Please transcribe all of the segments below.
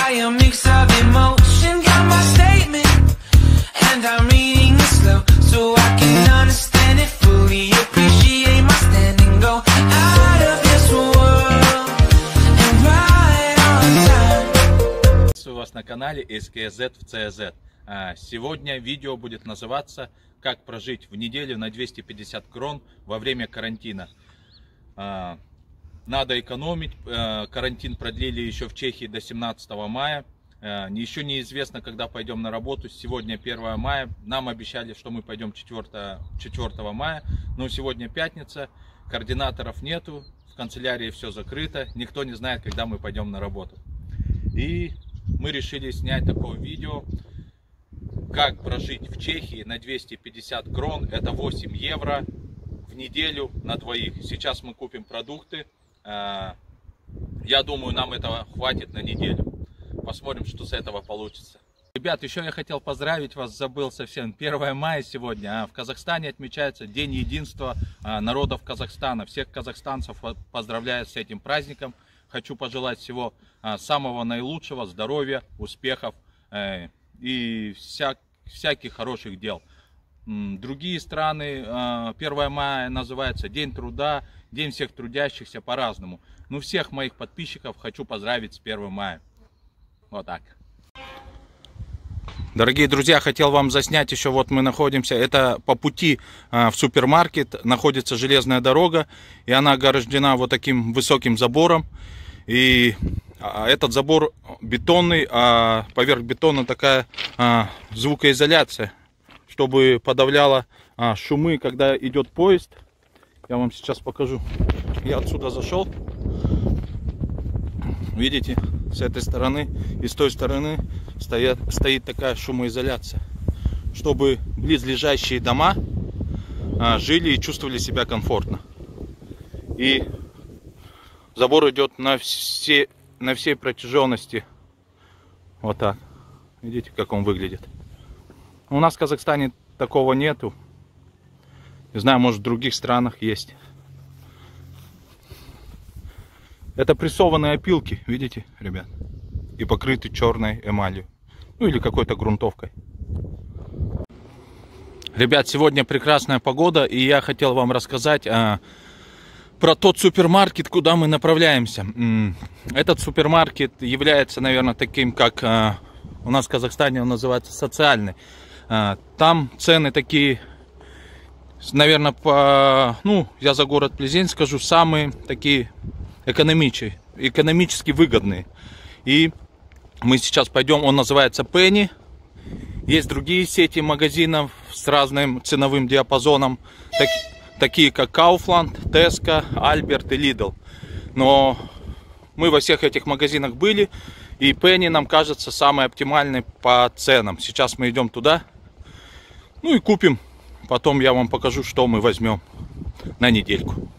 by a mix of emotion. Got my statement, and I'm reading it slow, so I can understand it fully. Appreciate my stand and go out of this world and ride on time. У вас на канале SKZ в CZ. Сегодня видео будет называться «Как прожить в неделю на 250 крон во время карантина». Надо экономить. Карантин продлили еще в Чехии до 17 мая. Еще неизвестно, когда пойдем на работу. Сегодня 1 мая. Нам обещали, что мы пойдем 4 мая. Но сегодня пятница. Координаторов нету. В канцелярии все закрыто. Никто не знает, когда мы пойдем на работу. И мы решили снять такое видео. Как прожить в Чехии на 250 крон. Это 8 евро в неделю на двоих. Сейчас мы купим продукты. Я думаю, нам этого хватит на неделю. Посмотрим, что с этого получится. Ребят, еще я хотел поздравить вас, забыл совсем. 1 мая сегодня. В Казахстане отмечается День единства народов Казахстана. Всех казахстанцев поздравляю с этим праздником. Хочу пожелать всего самого наилучшего, здоровья, успехов и всяких хороших дел. Другие страны 1 мая называется День труда, День всех трудящихся по-разному. Но всех моих подписчиков хочу поздравить с 1 мая. Вот так. Дорогие друзья, хотел вам заснять еще, вот мы находимся, это по пути в супермаркет, находится железная дорога, и она ограждена вот таким высоким забором. И этот забор бетонный, а поверх бетона такая звукоизоляция, чтобы подавляла шумы, когда идет поезд. Я вам сейчас покажу. Я отсюда зашел. Видите, с этой стороны и с той стороны стоит такая шумоизоляция, чтобы близлежащие дома жили и чувствовали себя комфортно. И забор идет на всей протяженности. Вот так. Видите, как он выглядит. У нас в Казахстане такого нету. Не знаю, может в других странах есть. Это прессованные опилки, видите, ребят? И покрыты черной эмалью. Ну или какой-то грунтовкой. Ребят, сегодня прекрасная погода. И я хотел вам рассказать про тот супермаркет, куда мы направляемся. Этот супермаркет является, наверное, таким, как у нас в Казахстане он называется социальный. Там цены такие, наверное, я за город Плезень скажу, самые такие экономически выгодные. И мы сейчас пойдем, он называется Penny. Есть другие сети магазинов с разным ценовым диапазоном, такие как Kaufland, Tesco, Albert и Lidl. Но мы во всех этих магазинах были, и Penny нам кажется самый оптимальный по ценам. Сейчас мы идем туда, ну и купим. Потом я вам покажу, что мы возьмем на недельку.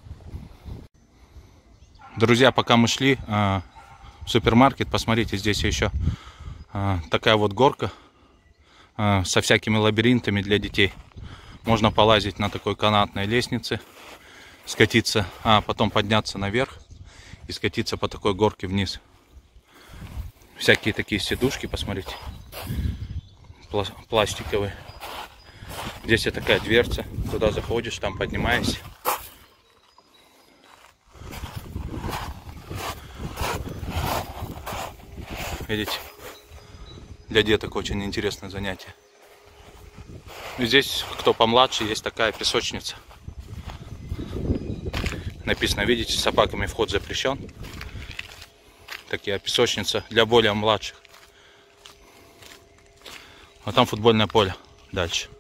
Друзья, пока мы шли в супермаркет, посмотрите, здесь еще такая вот горка со всякими лабиринтами для детей. Можно полазить на такой канатной лестнице, скатиться, потом подняться наверх и скатиться по такой горке вниз. Всякие такие сидушки, посмотрите, пластиковые. Здесь и такая дверца, туда заходишь, там поднимаешься. Видите, для деток очень интересное занятие. Здесь, кто помладше, есть такая песочница. Написано, видите, с собаками вход запрещен. Такая песочница для более младших. А там футбольное поле дальше.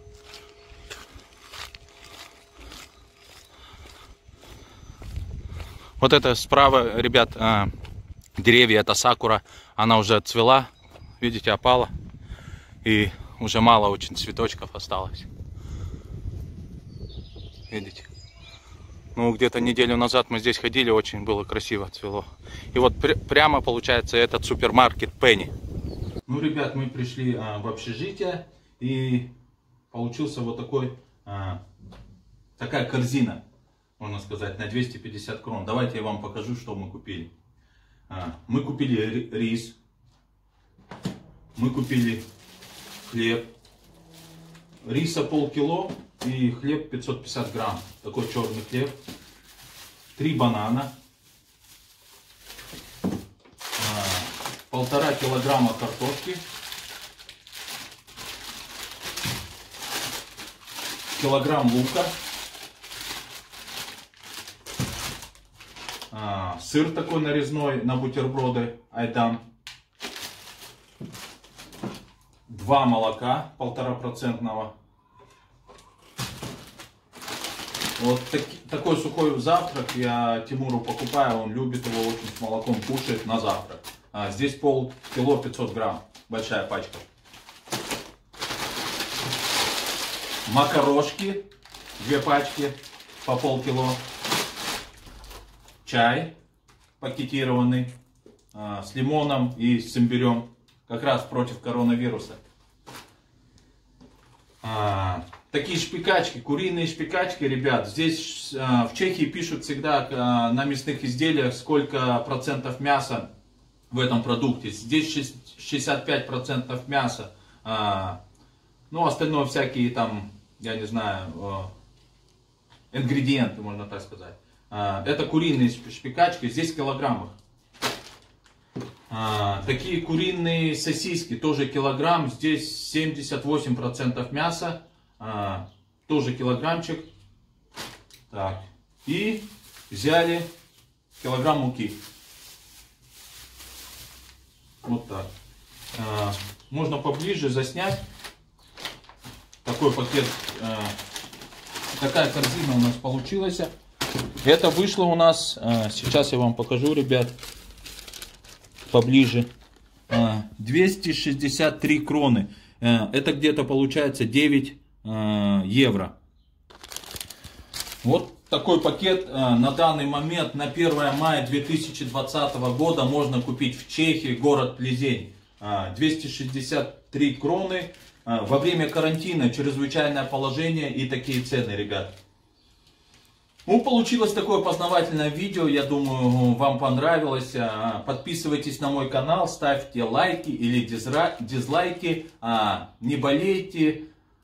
Вот это справа, ребят, деревья, это сакура. Она уже отцвела, видите, опала. И уже мало очень цветочков осталось. Видите? Ну, где-то неделю назад мы здесь ходили, очень было красиво, цвело. И вот прямо получается этот супермаркет Penny. Ну, ребят, мы пришли в общежитие, и получился вот такая корзина, можно сказать, на 250 крон. Давайте я вам покажу, что мы купили. Мы купили рис, мы купили хлеб, риса полкило и хлеб 550 грамм. Такой черный хлеб. 3 банана. 1,5 килограмма картошки. Килограмм лука. Сыр такой нарезной на бутерброды Айдан. 2 молока 1,5%. Вот такой сухой завтрак я Тимуру покупаю, он любит его очень, с молоком кушает на завтрак. Здесь полкило 500 грамм, большая пачка. Макарошки, 2 пачки по полкило. Чай пакетированный с лимоном и с имбирем, как раз против коронавируса. Такие шпикачки, куриные шпикачки, ребят. Здесь в Чехии пишут всегда на мясных изделиях, сколько процентов мяса в этом продукте. Здесь 65% мяса. Ну, остальное всякие там, я не знаю, ингредиенты, можно так сказать. Это куриные шпикачки, здесь в килограммах. Такие куриные сосиски, тоже килограмм, здесь 78% мяса, тоже килограммчик. Так. И взяли килограмм муки. Вот так. Можно поближе заснять. Такой пакет, такая корзина у нас получилась. Это вышло у нас, сейчас я вам покажу, ребят, поближе. 263 кроны. Это где-то получается 9 евро. Вот такой пакет на данный момент, на 1 мая 2020 года можно купить в Чехии, город Плезень. 263 кроны. Во время карантина чрезвычайное положение и такие цены, ребят. Ну, получилось такое познавательное видео, я думаю, вам понравилось. Подписывайтесь на мой канал, ставьте лайки или дизлайки, не болейте.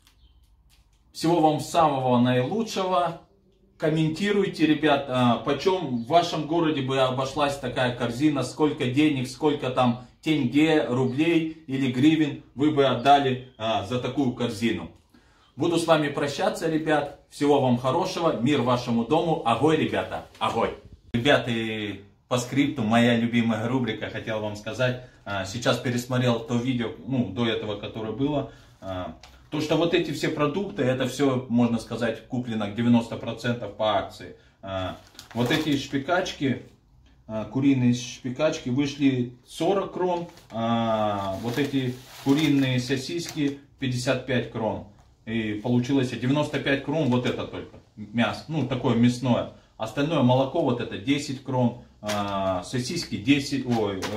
Всего вам самого наилучшего. Комментируйте, ребят, почем в вашем городе бы обошлась такая корзина, сколько денег, сколько там тенге, рублей или гривен вы бы отдали за такую корзину. Буду с вами прощаться, ребят. Всего вам хорошего. Мир вашему дому. Огонь, ребята. Огонь. Ребята, и по скрипту моя любимая рубрика, хотел вам сказать. Сейчас пересмотрел то видео, ну, до этого, которое было. То, что вот эти все продукты, это все, можно сказать, куплено к 90% по акции. Вот эти шпикачки, куриные шпикачки вышли 40 крон. Вот эти куриные сосиски 55 крон. И получилось 95 крон, вот это только мясо, ну такое мясное. Остальное молоко, вот это 10 крон, сосиски 10,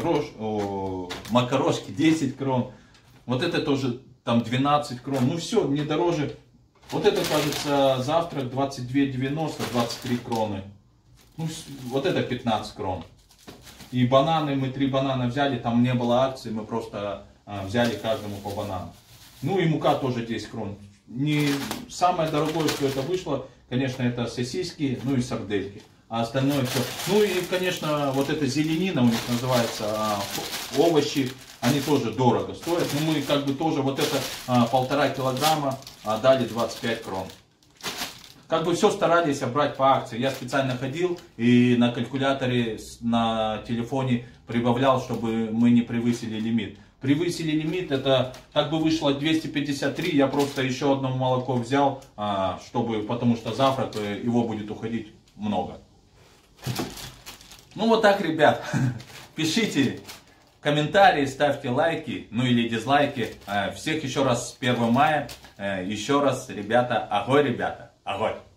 макарошки 10 крон. Вот это тоже там 12 крон, ну все, не дороже. Вот это, кажется, завтрак 22,90, 23 кроны. Ну, вот это 15 крон. И бананы, мы 3 банана взяли, там не было акции, мы просто взяли каждому по банану. Ну и мука тоже 10 крон. Не самое дорогое, что это вышло, конечно, это сосиски, ну и сардельки. А остальное все. Ну и, конечно, вот эта зеленина, у них называется, овощи, они тоже дорого стоят. Но мы как бы тоже вот это 1,5 килограмма дали 25 крон. Как бы все старались брать по акции. Я специально ходил и на калькуляторе на телефоне прибавлял, чтобы мы не превысили лимит. Превысили лимит, это как бы вышло 253, я просто еще одно молоко взял, потому что завтрак его будет уходить много. Ну вот так, ребят, пишите комментарии, ставьте лайки, ну или дизлайки. Всех еще раз с 1 мая, еще раз, ребята, огонь, огонь.